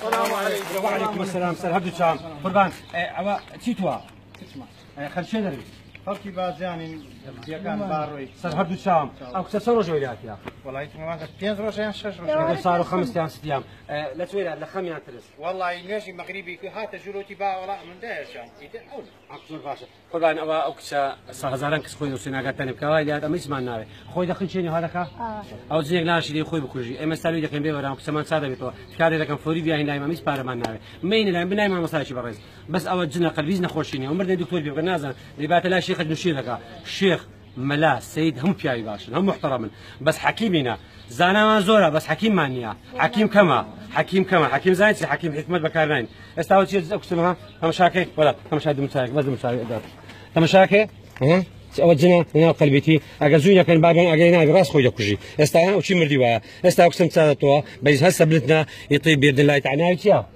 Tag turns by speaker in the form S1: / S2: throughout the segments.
S1: السلام عليكم.
S2: وعليكم السلام. سر هردو شام قربان أوا تيتوا خلشي دري
S1: خەڵکی بازیانی دیەکان باڕۆی
S2: سر هردو شام أو كسر رجولات يا
S1: وڵی تمەوانکە 5 ڕۆژیان 6 ڕۆژ
S2: صاروا 5 ستيام لا تويلا لا خميان ترس
S1: وڵی نوێژی مەغریبی هاتە ژوورۆتی باوەڵا من دەیەشان
S2: أقصد باشا قربان أوا أو كسر هزاران كس خوي وسيناقات تاني بكواي ده أما يسمع ناري خوي دخل شيء هذا كا أو زيك لاش اللي خوي بكوجي أما سالو ده كان بيورا كسر ما صار بيتوا كاري ده كان فوري بيا هنا ما ميسبار ما ناري مين لا بناي ما مصاري شيء برز بس أول جنا قلبيزنا خوشيني عمرنا دكتور بيبقى نازل اللي بعت لا شيخ نشيلك الشيخ ملا سيد هم بياي باشن هم محترمين بس حكيمنا زانا ما زورا بس حكيم مانيا حكيم كما حكيم زايد حكيم حكمت بكارنين استاوت شيء اقسمها تمشاكي ولا تمشاكي مشاكي بس مشاكي تمشاكي ها اوجنا هنا قلبيتي اجازويا كان بابا اجينا براس خويا كوجي استا وشي مردي وايا استا اقسم تاعتوا بس هسه بلتنا يطيب باذن الله تعالى يا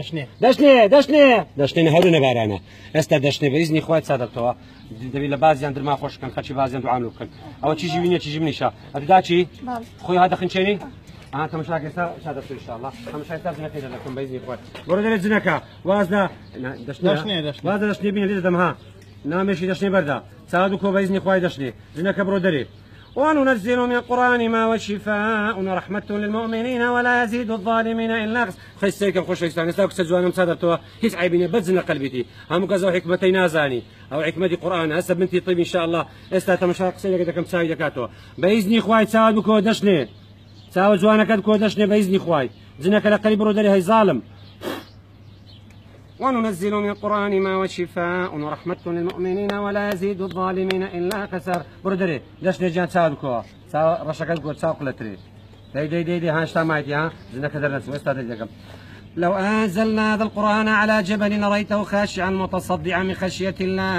S2: دشني هەرو نەبارانە ئێستا دەشنێ بە ئیزنی خوای چادەبتەوە دەبێت لە بازیان درما خۆشکەن خەرچی بازیان دوعامل بکەن ئەوە چیژی بینێ چیژی منیشە ئەددا چی خۆی ها دەخنچێنی تەماشاک ئێستا شادەبتە ئینشاءالله تەماشای ئێستا زنەکەی دەکەم بە ئیزنی خوای بۆرە دەرێت زنەکە وازدا وازدا دەشنێ بینێ لێ دەدەم ها نامێشی دەشنێ بەردا چاد و کۆ بە ئیزنی خوای دەشنێ زنەکە بڕۆ دەرێ وننزل من القرآن ما هو شفاء ورحمة للمؤمنين ولا يزيد الظالمين إلا خيسيكم خوش إستان استاك سجوانم صادرتوا هيس عيبين بزن قلبتي هم كذا حكمتي نازاني أو حكمتي قرآن هسه بنتي طيب إن شاء الله استا تمشاق سيدك كم سايدكاتو بإذن إخواي تساعد بكودشني تساعد جوانك بكودشني بإذن إخواي زنك لقريب رودري هي ظالم وننزل من القرآن ما هو شفاء ورحمة للمؤمنين ولا يزيد الظالمين إلا خسر بردري ليش نجي تساعدكوا رشكت قول تساوق لتري دي هانشتا مايتي ها زنك درنس واستاذ لو أنزلنا هذا القرآن على جبل لريته خاشعا متصدعا من خشية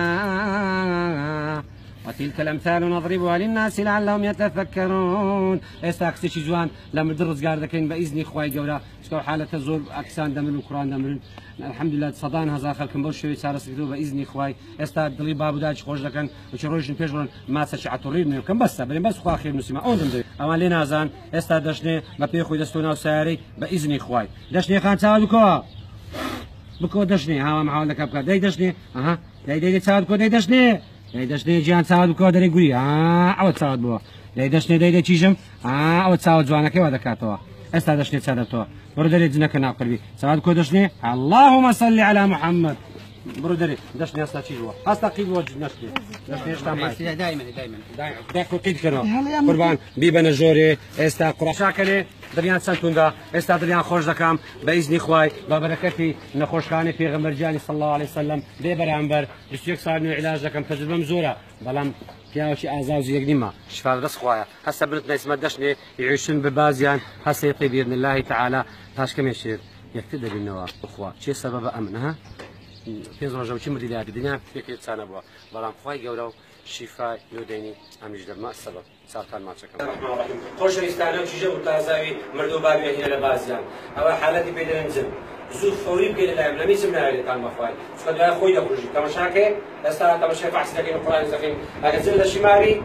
S2: الله وتلك الأمثال نضربها للناس لعلهم يتفكرون استاكسي شي جوان لما درس قاردكين بإذن إخوائي جورا شكو حالة زور أكسان دمرن القرآن دمرن الحمد لله صدان هزار خلق بوش شوي صار سكتو بإذن إخوائي استا دلي بابو داج خوش لكن وشروج نبيجون ما تسشي عطورين كم بس خو خير نسمع اون دم اما لينا زان استا دشني ما بيخوي دستونا وساري بإذن إخوائي دشني خان تساعدكو بكو دشني ها محاول لك ابكا داي دشني اها داي تساعدكو داي دشني جان تساعد بكو دري قولي او تساعد بو داي تشيجم او تساعد جوانك ودا كاتوا استا دشني تساعدتو بردري جنك ناقلبي ساعد كو دشني اللهم صل على محمد بردري دشني استا تشيجوا استا قيد وجه دشني اشتا
S3: دائما
S2: داكو قيد كنو قربان بيبن الجوري استا قرا شاكله دريان سنتوندا استا دريان خوش دكام باذن اخواي ببركتي نخوش كان في غمر جاني صلى الله عليه وسلم ببرامبر بسيك صار علاج دكم تجربه مزوره بلام پیاوشی ئازاوزی یەک نیمە شفا دەست خوایە هەستا بنت نەیسمە دەشنێ يعيشون ببازیان هەسە يطيب بإذن الله تعالى پاشکەمێشێت یەکتر دەبینەوە بخوا چێ سەبەبە ئەمن ها پێنج ڕۆژەم چی مردی لایەتی دنیا پێکێت چانە بووە بەڵام خوای گەورە و شیفای لۆدەینی ئەمیش دەبمە سەبەب ساڵتان ماچەکەم خۆشەویستانە و چیژە و تازاوی مرد و بابی هینە لە بازیان ئەوە حالەتی پێ دەنجن زود فوري بقيل لاعب لم يسمع عليه قال مخواي فقد يا اخوي يخرج تمشاكي استا تمشاكي فحص لكن القران زخين اجزل الشماري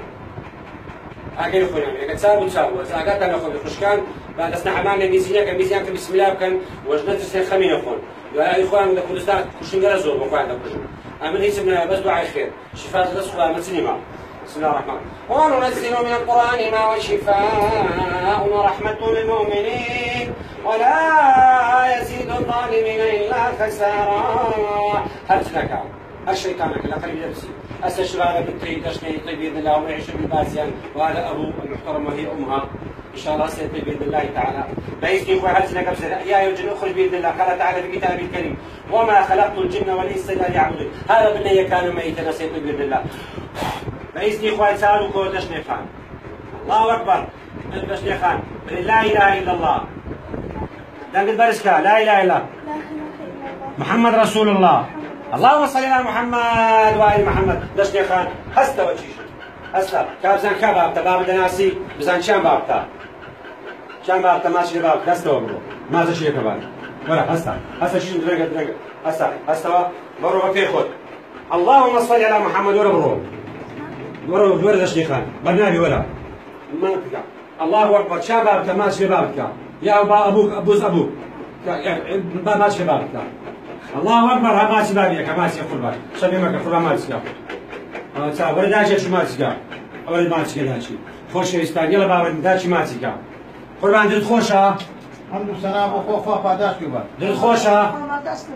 S2: اجل خونا يعني كتساب وتساب زاقات انا اخوي خشكان بعد اسنا حمامنا ميزانك بسم الله كان وجدت سن خمين اخوان يا اخوان ده كل ساعه كشنجر زور مخواي ده كشن امن يسمع بس دعاء خير شفاء الرزق من سينما بسم الله الرحمن الرحيم وننزل من القران ما هو شفاء ورحمه للمؤمنين ولا يزيد الظالمين إلا خسارا هرجلك الشيطانك لا قريب نفسي الشباب بنتي تشني طيب بإذن الله ويعيش بالبازيان وهذا أبو المحترم وهي أمها إن شاء الله سيطيب بإذن الله تعالى بإذن الله هرجلك يا أيها الجن اخرج بإذن الله قال تعالى في كتابه الكريم وما خلقت الجن والإنس إلا ليعبدون هذا بني كان ميتا سيطيب بإذن الله بإذن الله تعالى كو تشني خان الله أكبر تشني خان لا إله إلا الله دنقل برسكا لا إله إلا محمد رسول الله اللهم صل على محمد وآل محمد دشني خان هستا وجيش هستا كابزان كابابتا باب دناسي بزان شان بابتا ماشي باب هستا وبرو ما زشي كبار ولا هستا شيش درقة هستا برو في خود اللهم صل على محمد ورا دشني خان برنامج ولا منطقة الله أكبر شان بابتا ماشي بابتا يا أبوك أبوك ما شبابك الله اكبر ما شبابك ما سي قربان شبي مكه قربان ما تسكا تا ولا داش شو ما تسكا ولا ما تسكا داشي خوش استان يلا بابا داشي ما تسكا قربان درت خوشا
S1: الحمد لله وخوفا فاداش يبا
S2: درت خوشا
S3: ما داشت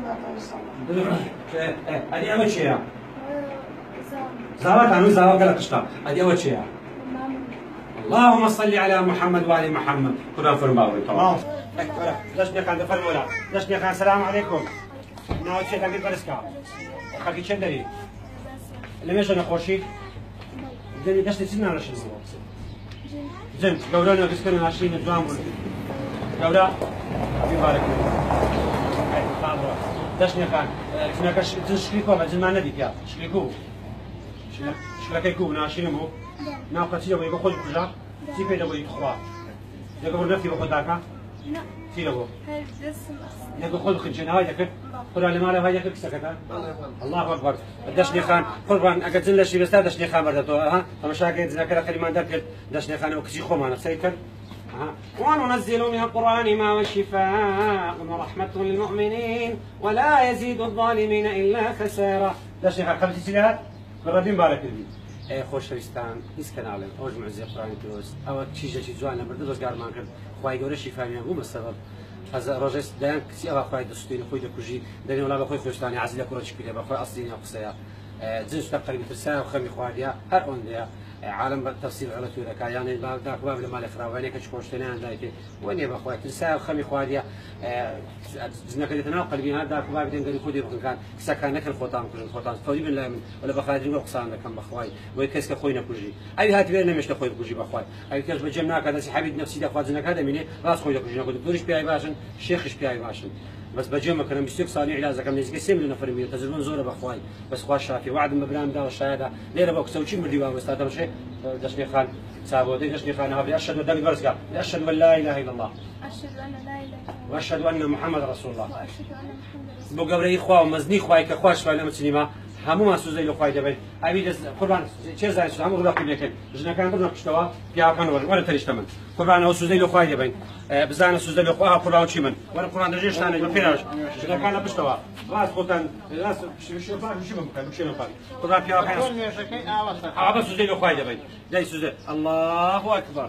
S2: هذه اول شيء زاوات عنو زاوات قال قشطه هذه اول شيء اللهم صل على محمد وعلى محمد قربان فرماوي طبعا ليش نكان دفن ولا ليش نكان السلام عليكم ناوي شيء تقدر برسكا خلي شندري اللي مش انا خوشي دني دشت سنة ولا شنو زين قولانا كسكرنا 20 جرام قولا يبارك داش نكان كناكش تشكيكو بعد ما نديك يا شكيكو شكلكيكو ناشين مو ناقتي لو يبغى خذ كذا تيجي لو يخوا يقول نفسي باخذ ذاك
S3: لا
S2: تيجي
S3: الجسم
S2: يقول خذ خنجان هاي ياك قرا لي ماله هاي ياك سكت الله اكبر دشني خان قربان اجزل لشي بس دشني خان بردتو ها فمشاكل ذكر كلمه ذكر دشني خان وكسي خو انا سيكر وننزل من القرآن ما هو شفاء ورحمة للمؤمنين ولا يزيد الظالمين إلا خسارة. دشني خان خمس سنوات بردين بارك الله. خوش ویستان هیچ کنالم اوج معزی قرآن پیروز او چیزی جوان نبرد دوست گرمان کرد خواهی گوره شفای میان بوم سبب از راجس دان کسی او خواهی دستوری خوی دکوجی دنی ولا بخوی خوشتانی عزیز کوچ پیله بخوی اصلی نقصیا جنس تقریبا ترسا وخمی خوادیا هر اون دیا عالم تفسير على تورك يعني ذاك باب لما الاخراج وين كشكوشتنا عندك وين بخوي ترسا وخمي خواديا زنا كده تناقل بين هذاك باب دين خدي كان سكنك الخطام كل الخطام طيب لا ولا بخادرين وقصان كم بخوي ويكسك خوينا كوجي اي هات بينا مش تخوي كوجي بخوي اي كاش بجمناك هذا حبيب نفسي ده خوازنا هذا مني راس خويا كوجي نقول دورش بياي باشن شيخش بياي باشن بس بجمع كنا مستيق صانع علاج كم نزكي سيم لنا فرمي تجربون زوره بخوي بس خواش شافي وعد مبرام ده والشهاده ليره بوك سوتشي مديوا بس هذا شيء دشني خان سابودي دشني خان هذا اشهد ان برسكا اشهد ان لا اله الا الله
S3: أشهد أن لا إله إلا الله
S2: واشهد ان محمد رسول الله
S3: وأشهد أن محمدا رسول
S2: بو قبل اخوا ومزني خواي كخواش فانا مسلمه همو ما سوزي لو خواي دبي ابي قربان چه زاي سو همو رقم لكن جنا كان بدنا كشتوا يا كان ولا تريش تمن قربان او سوزي لو خواي دبي بزانا سوزي لو خواها قربان شي من ولا قربان رجيش ثاني بفيراش جنا كان بشتوا راس خوتن راس شو فاهم شو ممكن شو ممكن قربان يا كان بس سوزي لو خواي دبي جاي سوزي الله اكبر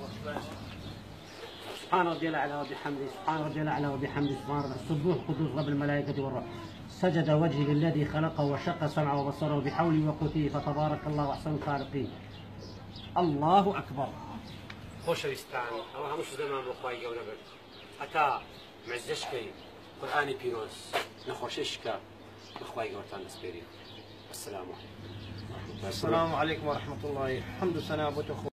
S2: سبحان ربي الأعلى وبحمده سبحان ربي الأعلى وبحمده سبحان ربي السبوح قدوس رب الملائكة والروح سجد وجهي للذي خلقه وشق سمعه وبصره بحوله وقوته فتبارك الله أحسن الخالقين الله أكبر خوش ويستان أو همش زمان بخواي قونا بك أتا معزشكي قرآني بيروس نخوششكا بخواي قورتان نسبيري السلام عليكم
S1: السلام عليكم ورحمة الله الحمد لله